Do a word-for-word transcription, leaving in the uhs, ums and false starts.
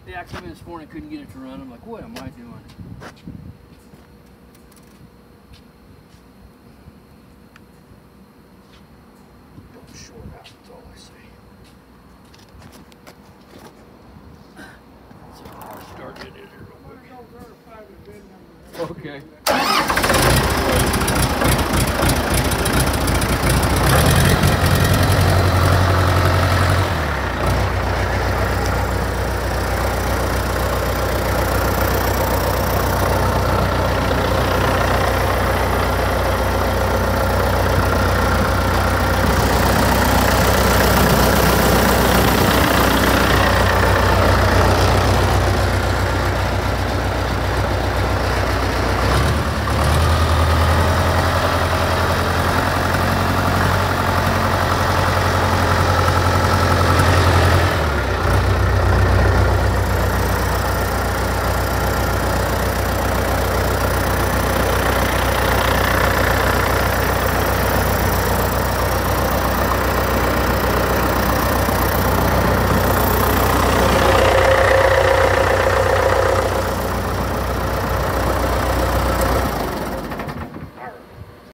Yeah, I came in this morning, couldn't get it to run. I'm like, what am I doing?